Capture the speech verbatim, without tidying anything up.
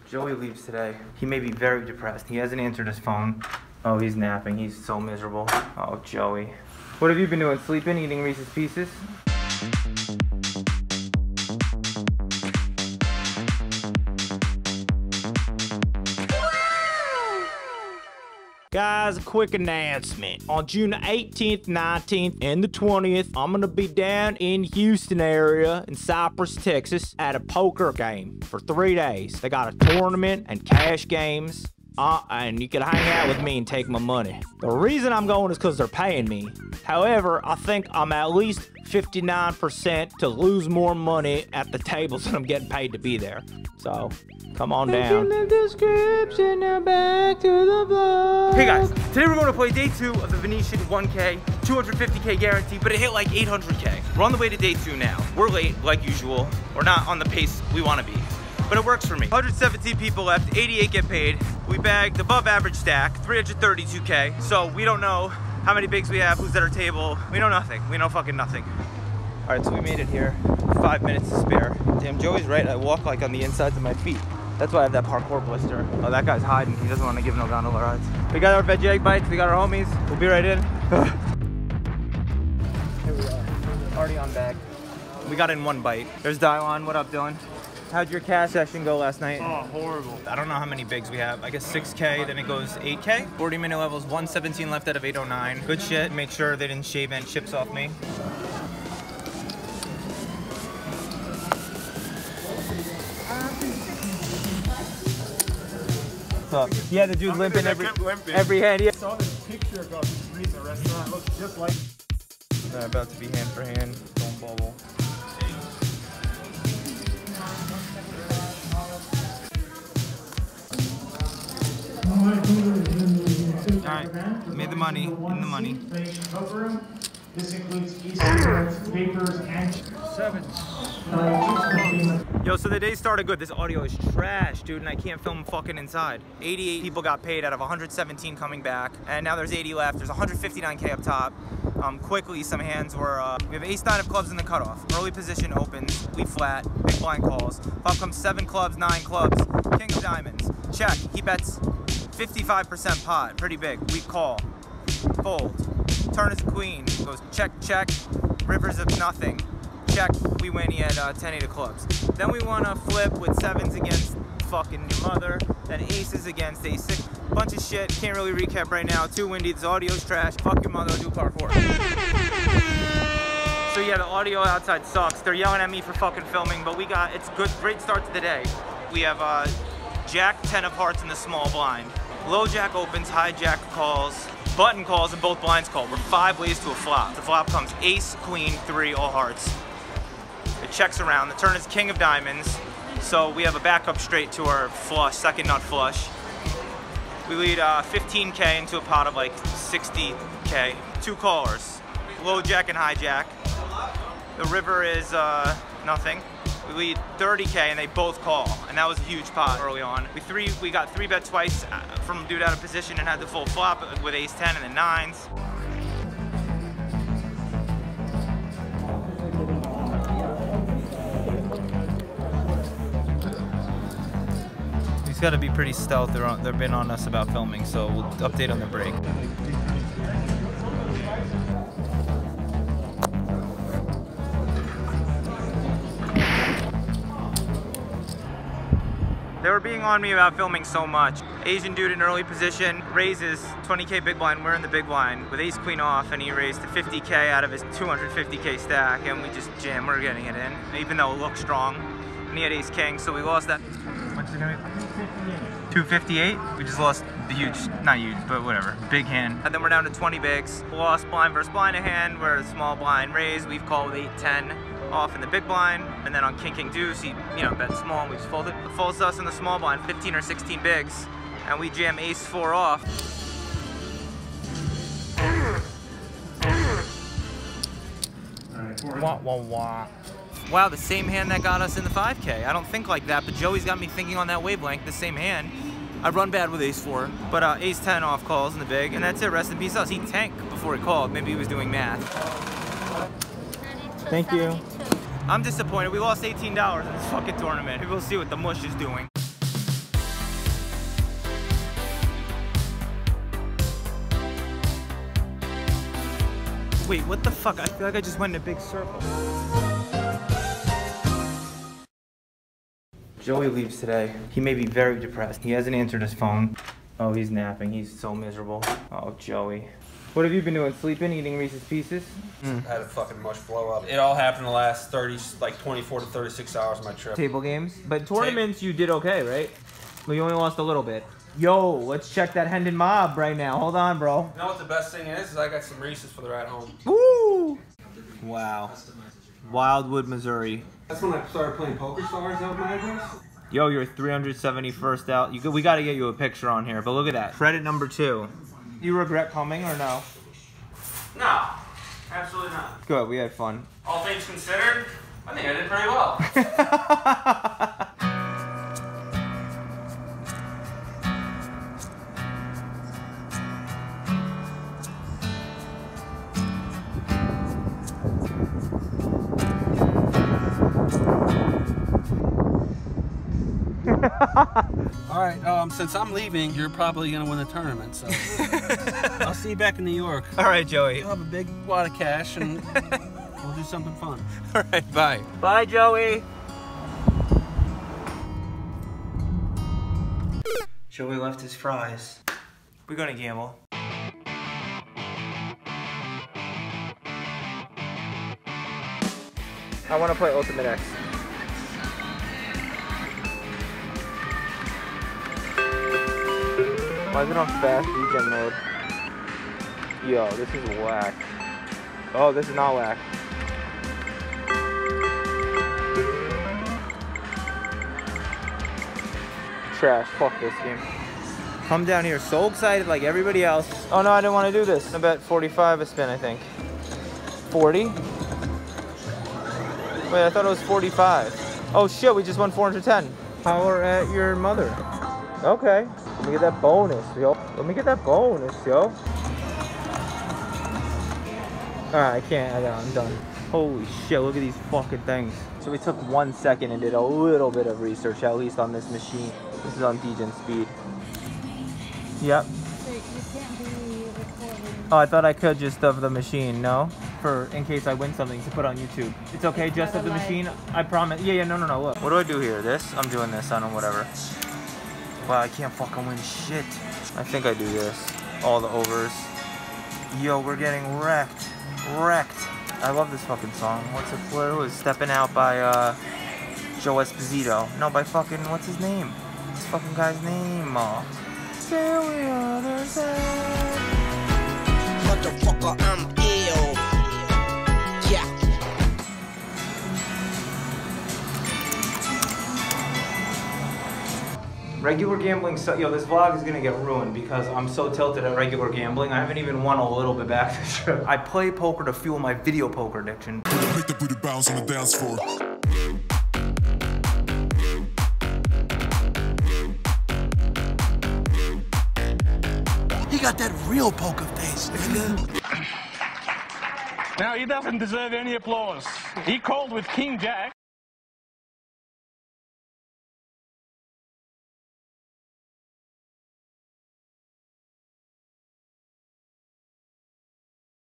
Joey leaves today. He may be very depressed. He hasn't answered his phone. Oh, he's napping. He's so miserable. Oh, Joey. What have you been doing? Sleeping? Eating Reese's Pieces? Guys, a quick announcement. On June eighteenth, nineteenth, and the twentieth, I'm gonna be down in Houston area in Cypress, Texas at a poker game for three days. They got a tournament and cash games. Uh, and you can hang out with me and take my money. The reason I'm going is because they're paying me. However, I think I'm at least fifty-nine percent to lose more money at the tables than I'm getting paid to be there. So, come on down. In the description, now back to the vlog. Hey guys, today we're going to play day two of the Venetian one K, two hundred fifty K guarantee, but it hit like eight hundred K. We're on the way to day two now. We're late, like usual. We're not on the pace we want to be, but it works for me. one hundred seventeen people left, eighty-eight get paid. We bagged above average stack, three hundred thirty-two K. So we don't know how many bigs we have, who's at our table. We know nothing. We know fucking nothing. All right, so we made it here. Five minutes to spare. Damn, Joey's right. I walk like on the insides of my feet. That's why I have that parkour blister. Oh, that guy's hiding. He doesn't want to give no gondola rides. We got our veggie egg bites. We got our homies. We'll be right in. Here we are. Already on bag. We got in one bite. There's Dylon. What up, Dylan? How'd your cash session go last night? Oh, horrible. I don't know how many bigs we have. I guess six K, then it goes eight K. forty minute levels, one seventeen left out of eight oh nine. Good shit. Make sure they didn't shave any chips off me. What's up? Yeah, the dude limping every, limping. every hand. Yeah. I saw this picture about this recent restaurant. It looks just like. They're about to be hand for hand. Don't bubble. Alright, made the money, in the money. This includes Easter papers and seven. Yo, so the day started good. This audio is trash, dude, and I can't film fucking inside. eighty-eight people got paid out of one hundred seventeen coming back, and now there's eighty left. There's one hundred fifty-nine K up top. Um, quickly, some hands were, uh, we have ace nine of clubs in the cutoff. Early position opens, we flat, big blind calls. Flop comes seven clubs, nine clubs, king of diamonds. Check, he bets fifty-five percent pot, pretty big. We call, fold. Turn is a queen, goes check, check, rivers of nothing. Check, we win, he had uh, ten eight of clubs. Then we want to flip with sevens against fucking your mother, then aces against ace six. Bunch of shit, can't really recap right now. Too windy, this audio's trash. Fuck your mother, I'll do par four. So yeah, the audio outside sucks. They're yelling at me for fucking filming, but we got, it's good, great start to the day. We have uh, Jack ten of hearts in the small blind. Low jack opens, high jack calls, button calls, and both blinds call. We're five ways to a flop. The flop comes ace, queen, three, all hearts. It checks around. The turn is king of diamonds. So we have a backup straight to our flush, second nut flush. We lead uh, fifteen K into a pot of like sixty K. Two callers, low jack and high jack. The river is uh, nothing. We lead thirty K and they both call, and that was a huge pot early on. We three, we got three bet twice from dude out of position and had the full flop with ace ten and the nines. He's got to be pretty stealth. They're on, they've been on us about filming, so we'll update on the break. They were being on me about filming so much. Asian dude in early position raises twenty K big blind. We're in the big blind with ace queen off, and he raised to fifty K out of his two hundred fifty K stack, and we just jam. We're getting it in, even though it looked strong. And he had ace king, so we lost that. What's it gonna be? two fifty-eight. We just lost the huge, not huge, but whatever, big hand. And then we're down to twenty bigs. Lost blind versus blind a hand. We're a small blind raise. We've called eight ten. Off in the big blind, and then on king king deuce, he you know bet small, and we just folded. Folds us in the small blind, fifteen or sixteen bigs, and we jam ace four off. Wah, wah, wah. Wow, the same hand that got us in the five K. I don't think like that, but Joey's got me thinking on that wavelength. The same hand. I run bad with ace four, but uh, ace ten off calls in the big, and that's it. Rest in peace us. He tanked before he called. Maybe he was doing math. Thank you. I'm disappointed. We lost eighteen dollars in this fucking tournament. We'll see what the mush is doing. Wait, what the fuck? I feel like I just went in a big circle. Joey leaves today. He may be very depressed. He hasn't answered his phone. Oh, he's napping. He's so miserable. Oh, Joey. What have you been doing? Sleeping? Eating Reese's Pieces? Mm. I had a fucking mush blow up. It all happened in the last thirty, like twenty-four to thirty-six hours of my trip. Table games? But tournaments you did okay, right? Well, you only lost a little bit. Yo, let's check that Hendon Mob right now. Hold on, bro. You know what the best thing is? Is I got some Reese's for the ride home. Woo! Wow. Wildwood, Missouri. That's when I started playing Poker Stars. That was my address. Yo, you're three hundred seventy-first out. You, we got to get you a picture on here, but look at that. Credit number two. You regret coming or no? No, absolutely not. Good, we had fun. All things considered, I think I did pretty well. All right, um, since I'm leaving, you're probably gonna win the tournament, so I'll see you back in New York. All right, Joey. You'll have a big wad of cash and we'll do something fun. All right, bye. Bye, Joey. Joey left his fries. We're gonna gamble. I want to play Ultimate X. Why is it on fast regen mode? Yo, this is whack. Oh, this is not whack. Trash. Fuck this game. Come down here, so excited like everybody else. Oh no, I didn't want to do this. I bet forty-five a spin, I think. forty? Wait, I thought it was forty-five. Oh shit, we just won four hundred ten. Power at your mother. Okay. Let me get that bonus, yo. Let me get that bonus, yo. Alright, I can't. I got I'm done. Holy shit, look at these fucking things. So we took one second and did a little bit of research, at least on this machine. This is on Degen speed. Yep. So you can't be recording. Oh, I thought I could just of the machine, no? For in case I win something to put on YouTube. It's okay just of the machine? I promise. Yeah, yeah, no, no, no, look. What do I do here? This? I'm doing this. I don't know, whatever. Wow, I can't fucking win shit. I think I do this. All the overs. Yo, we're getting wrecked. Wrecked. I love this fucking song. What's it? What was Stepping Out by uh, Joe Esposito? No, by fucking, what's his name? This fucking guy's name. Uh, Till we understand. Motherfucker, I'm ill. Yeah. Regular gambling, so, yo, this vlog is gonna get ruined because I'm so tilted at regular gambling. I haven't even won a little bit back this trip. I play poker to fuel my video poker addiction. Make the booty bounce on the dance floor. He got that real poker face, nigga. Now, he doesn't deserve any applause. He called with King Jack.